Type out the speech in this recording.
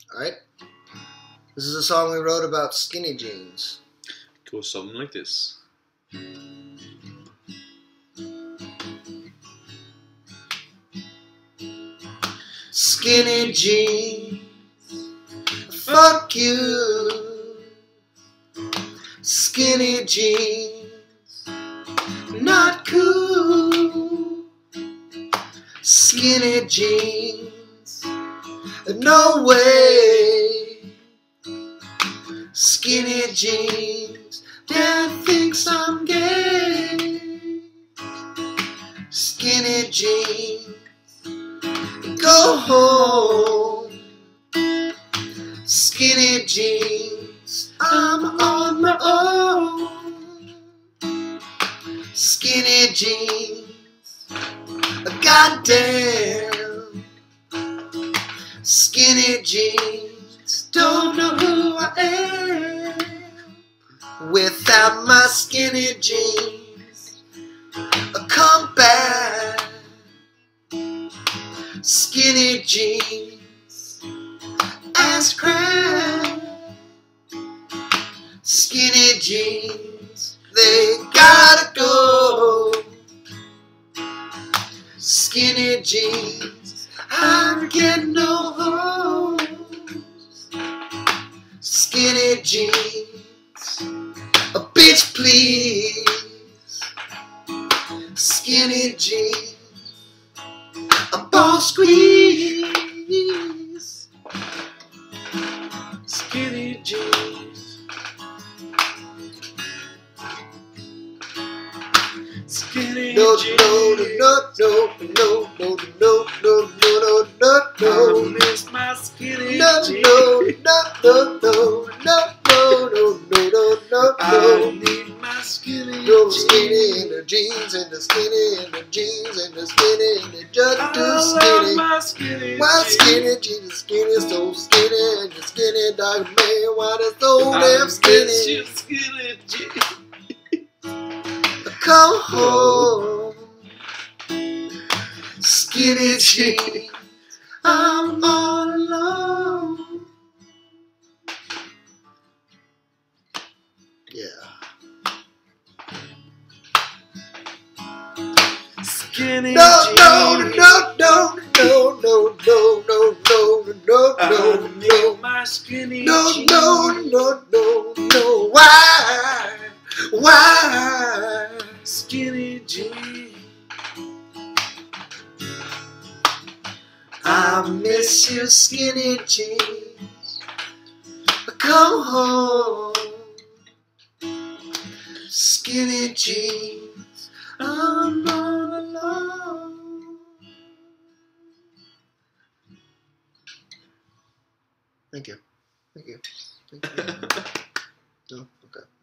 Alright? This is a song we wrote about skinny jeans. It goes something like this. Skinny jeans, fuck you. Skinny jeans, not cool. Skinny jeans, no way. Skinny jeans, Dad thinks I'm gay. Skinny jeans, go home. Skinny jeans, I'm on my own. Skinny jeans, goddamn. Skinny jeans, don't know who I am without my skinny jeans. Come back. Skinny jeans, ass crack. Skinny jeans, they gotta go. Skinny jeans, I get no hoes. Skinny jeans, a bitch please. Skinny jeans, a ball squeeze. Skinny jeans, Skinny no, jeans. No. I miss my skinny No. jeans. I need my skinny No jeans. skinny in the jeans, and the skinny in the jeans, and the skinny in the just too I skinny. love my skinny Why jeans. skinny jeans, skinny, so skinny, and the skinny dog man, why they so I damn miss skinny? your skinny jeans. Come home, skinny jeans, I'm all alone. Yeah. Skinny No. jeans. I need my skinny jeans. No. Why? Skinny jeans. I miss you, skinny jeans. Come home, skinny jeans. I'm all alone. Thank you. No, okay.